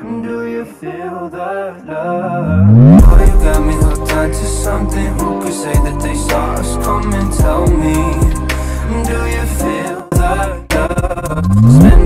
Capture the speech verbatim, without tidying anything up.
Do you feel the love? Oh, you got me hooked onto something. Who could say that they saw us? Come and tell me. Do you feel the love? Spend